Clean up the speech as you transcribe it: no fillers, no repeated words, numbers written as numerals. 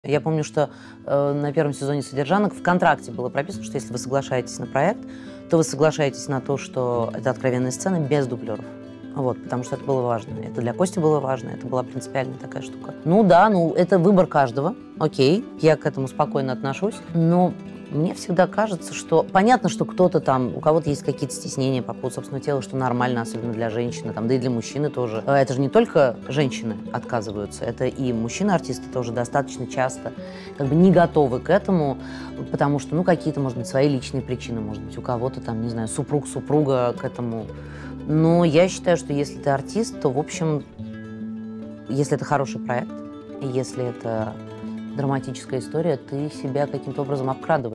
Я помню, что на первом сезоне «Содержанок» в контракте было прописано, что если вы соглашаетесь на проект, то вы соглашаетесь на то, что это откровенная сцена без дублеров. Вот, потому что это было важно. Это для Кости было важно, это была принципиальная такая штука. Ну да, это выбор каждого, окей, я к этому спокойно отношусь, но мне всегда кажется, что понятно, что кто-то там, у кого-то есть какие-то стеснения по поводу собственного тела, что нормально, особенно для женщины, там, да и для мужчины тоже. Это же не только женщины отказываются, это и мужчины-артисты тоже достаточно часто как бы не готовы к этому, потому что, ну, какие-то, может быть, свои личные причины, может быть, у кого-то там, не знаю, супруга к этому. Но я считаю, что если ты артист, то, в общем, если это хороший проект, и если это драматическая история, ты себя каким-то образом обкрадываешь.